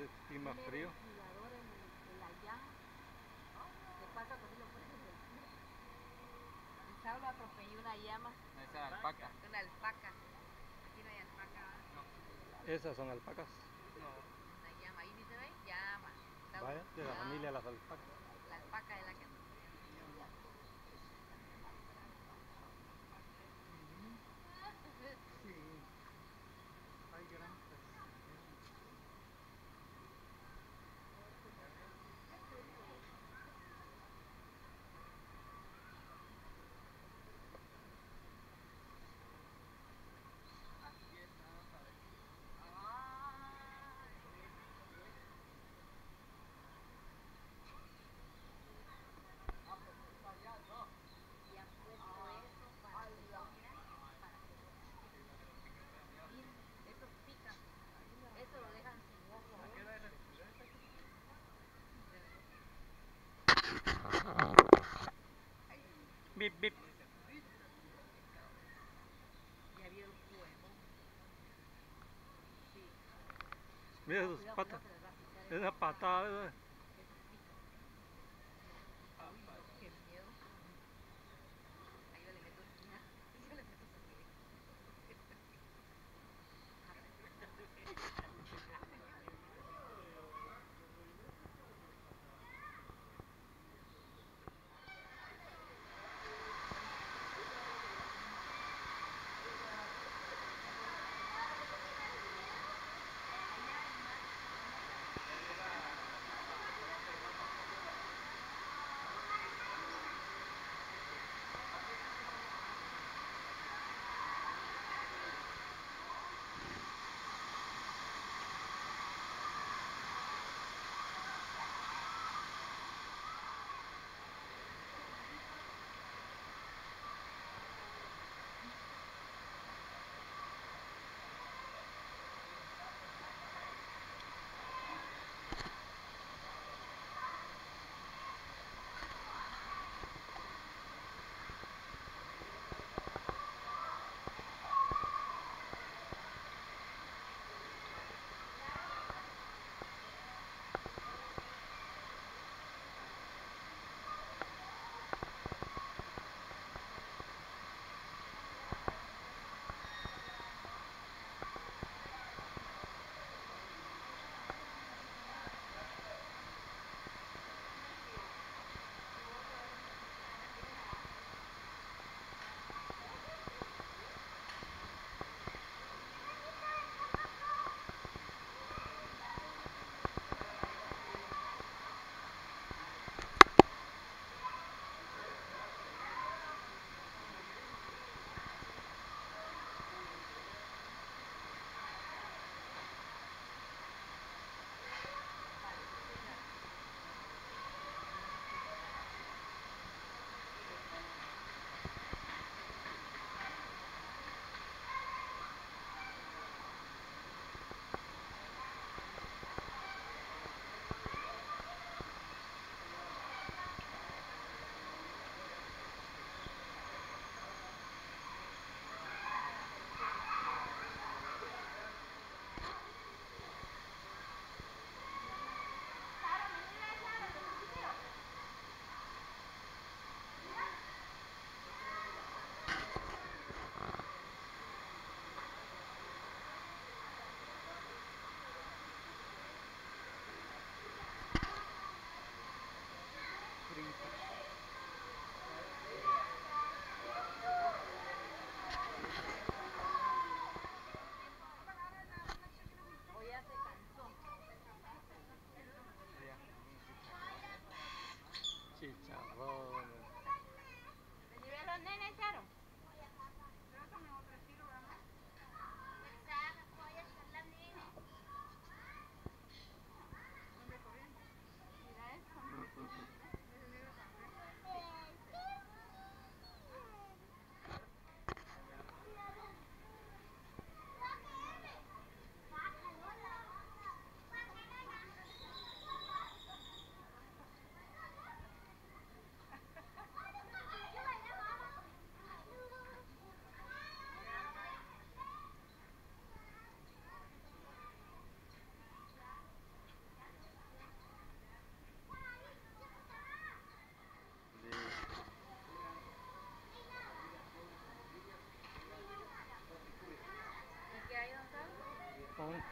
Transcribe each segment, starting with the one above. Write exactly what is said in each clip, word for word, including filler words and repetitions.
de clima frío. El sábado atropelló una llama. Esa es alpaca. Una alpaca. Aquí no hay alpaca. No. Esas son alpacas. No. Una llama. Ahí dice, ¿ves? Llama. Vaya, de la familia de las alpacas. La alpaca es la que... Sí. Hay granjas. Bip, bip. Ya vio el fuego. Sí. Mira sus patas. Es una patada, ¿verdad? Qué miedo. Ahí yo le meto sangre. Yo le meto sangre. Chicharrones.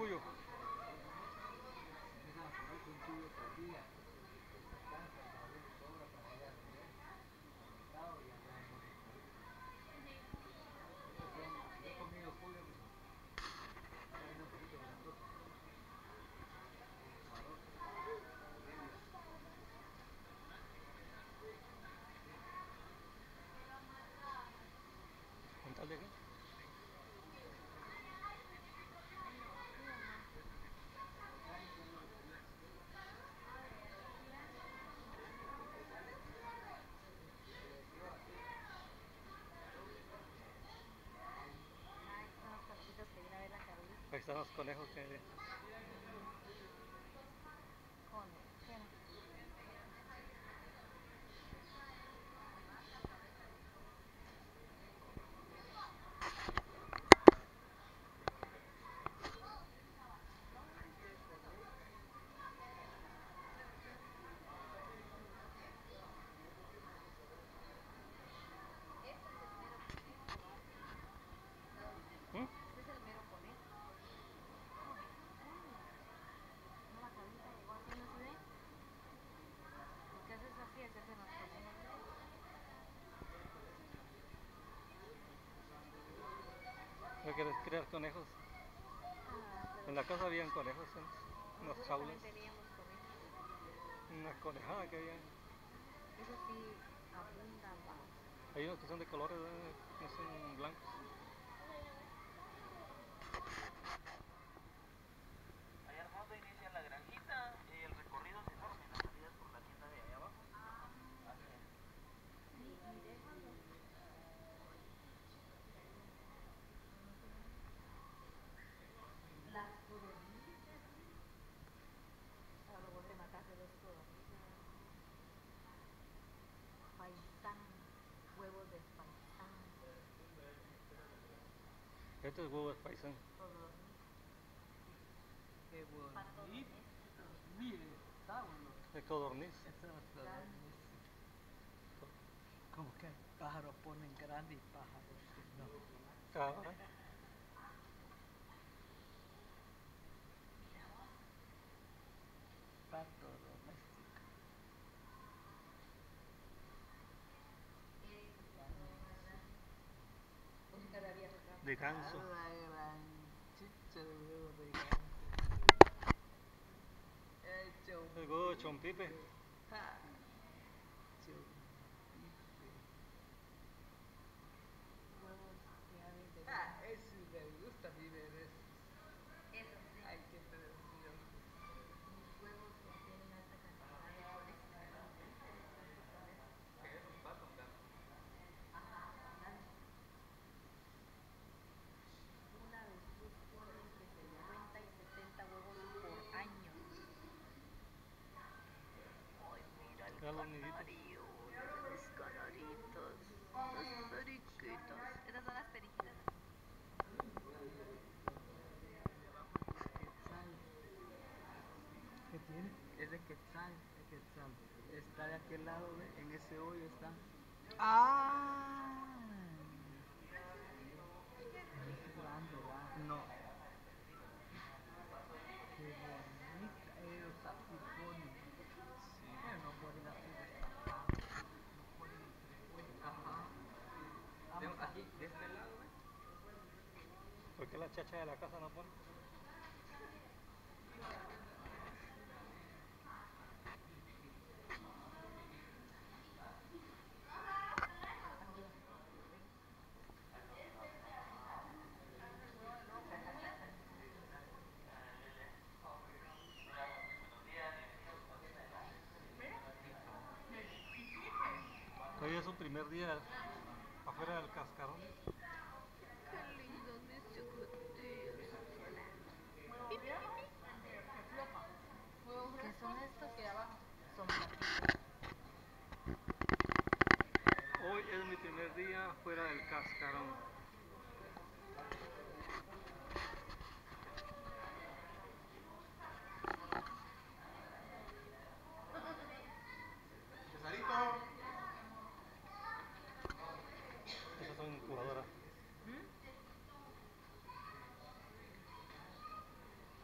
tuyo. Mira, por eso un tuyo por día. Descansa, para ver sobra para ir a vender. Mercado y allá en otros países. Estos son, yo he comido pollo, mijo. Está viendo un poquito grasoso. En Ecuador. ¿Con tal de qué? Ay, son los papitos que viene a ver la Carolina. Ahí están los conejos que... Con, ¿qué? ¿Mm? Este es el mero conejo. No, la Carolita llegó así, ¿no se ve? Lo que haces así es hacerse los conejos. ¿No quieres criar conejos? Ah, pero En la casa habían conejos, en unas nosotros jaulas. también teníamos conejos. Una conejada que había. Eso sí, abundan, va. Hay unos que son de colores, ¿eh? No son blancos. Allá al fondo inicia la granjita y el recorrido es enorme, la salida es por la tienda de allá abajo. Así es. Las codornices. Ahora luego te mataste dos codornices. Faisán. Huevos de faisán. Este es huevo de paisán. Codorniz. Qué Pato bonito. doméstico. Mire, está bueno. De codorniz. Eso es codorniz. Como que pájaros ponen grande y pájaros que no. Cabra. Pato doméstico. Pues cada día se trata. De ganso. La gran chicha de huevo de ganso. Hecho un El huevo de chompipe. Ja. Chompipe. Huevos que aves de Ah, eso me gusta a mí ver eso. Eso sí. Ay, qué precioso. Mis huevos contienen alta cantidad de colesterol. ¿Qué es un pato, un gato? Ajá, ándale. Una avestruz pone entre cincuenta y setenta huevos por año. Ay, mira el Mira los niditos. canario, los canaritos, los periquitos. Esas son las periquitas. Quetzal. ¿Qué tiene? Es de quetzal, de quetzal. Está de aquel lado, ¿ve? En ese hoyo está. ¡Ah! Es grande, ¿va? No. Qué bonita. Ellos así ponen. Pero no ponen así destapados. No ponen entre pollos. Ajá. Vamos aquí, de este lado, ¿ve? ¿Por qué la chacha de la casa no pone? Hoy es su primer día afuera del cascarón. Qué lindos mis chiquitillos. ¿Qué son estos? Son patitos. Hoy es mi primer día fuera del cascarón. Esas son incubadoras.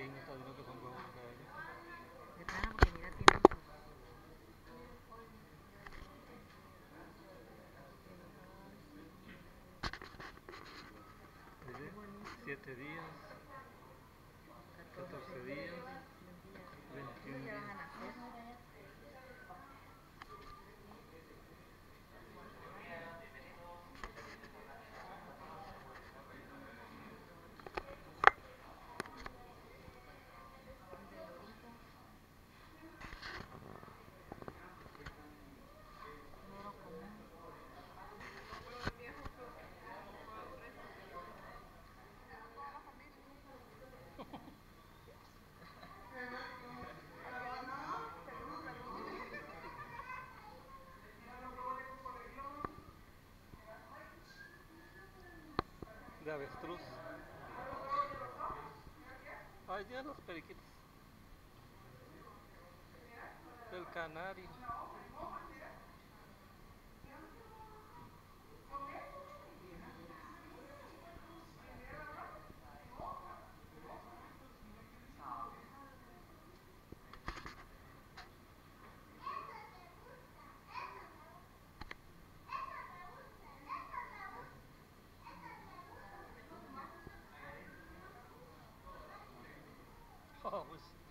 ahí no está diciendo que son huevos de gallo. De plano, porque mira, tienen sus... Dice, bonito. siete días, catorce días, veintiún veintiún días. Ya días. van a nacer. El de lorito. Loro común. De avestruz. Ay, ya los periquitos. El canario. Oh, pues.